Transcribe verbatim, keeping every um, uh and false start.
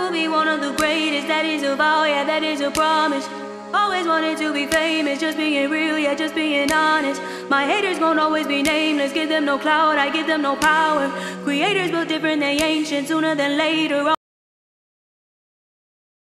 will be one of the greatest, that is a vow, yeah, that is a promise. Always wanted to be famous, just being real, yeah, just being honest. My haters gon' always be nameless, give them no clout, I give them no power. Creators built different, they ancient, sooner than later.